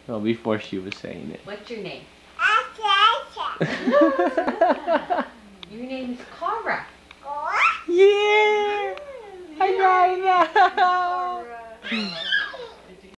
Well, before she was saying it. What's your name? Your name is Cora. Yeah! I got it now!